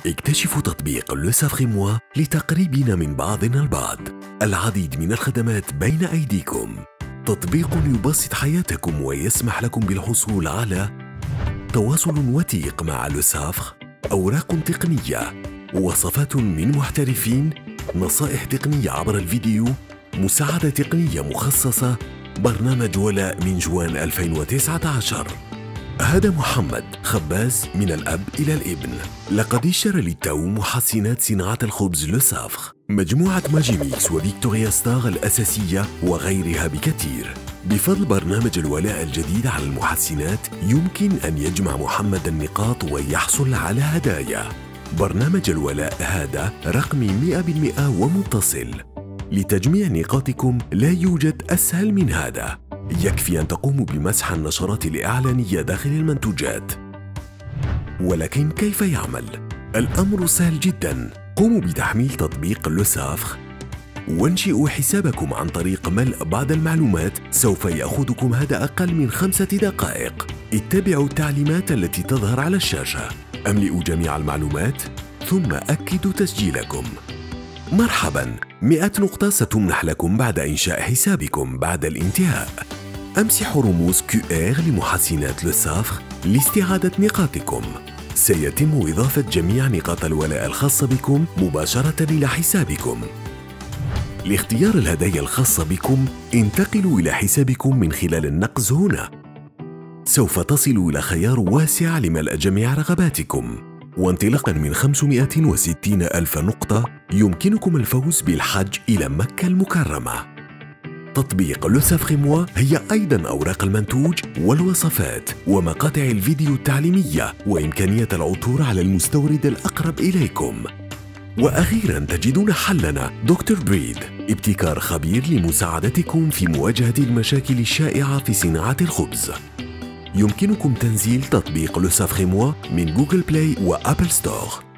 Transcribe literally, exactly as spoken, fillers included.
اكتشفوا تطبيق لو سافريموا لتقريبنا من بعضنا البعض. العديد من الخدمات بين أيديكم. تطبيق يبسط حياتكم ويسمح لكم بالحصول على تواصل وثيق مع لو سافر، أوراق تقنية، وصفات من محترفين، نصائح تقنية عبر الفيديو، مساعدة تقنية مخصصة، برنامج ولاء من جوان ألفين وتسعة عشر. هذا محمد خباز من الأب إلى الابن، لقد اشترى للتو محسنات صناعة الخبز لو سافر، مجموعة ماجي ميكس وفيكتوريا ستار الأساسية وغيرها بكثير. بفضل برنامج الولاء الجديد على المحسنات يمكن أن يجمع محمد النقاط ويحصل على هدايا. برنامج الولاء هذا رقمي مئة بالمئة ومتصل. لتجميع نقاطكم لا يوجد أسهل من هذا. يكفي أن تقوموا بمسح النشرات الإعلانية داخل المنتوجات. ولكن كيف يعمل؟ الأمر سهل جدا. قوموا بتحميل تطبيق لو سافر وانشئوا حسابكم عن طريق ملء بعض المعلومات. سوف يأخذكم هذا أقل من خمسة دقائق. اتبعوا التعليمات التي تظهر على الشاشة. أملئوا جميع المعلومات ثم أكدوا تسجيلكم. مرحبا، مئة نقطة ستمنح لكم بعد إنشاء حسابكم. بعد الانتهاء امسحوا رموز كيو آر لمحسنات لو سافر لاستعادة نقاطكم. سيتم إضافة جميع نقاط الولاء الخاصة بكم مباشرة إلى حسابكم. لاختيار الهدايا الخاصة بكم انتقلوا إلى حسابكم من خلال النقز هنا. سوف تصلوا إلى خيار واسع لملء جميع رغباتكم، وانطلاقا من خمسمئة وستين ألف نقطة يمكنكم الفوز بالحج إلى مكة المكرمة. تطبيق لو سافريموا هي أيضا أوراق المنتوج والوصفات ومقاطع الفيديو التعليمية وإمكانية العثور على المستورد الأقرب إليكم. وأخيرا تجدون حلنا دكتور بريد، ابتكار خبير لمساعدتكم في مواجهة المشاكل الشائعة في صناعة الخبز. يمكنكم تنزيل تطبيق لو سافريموا من جوجل بلاي وآبل ستور.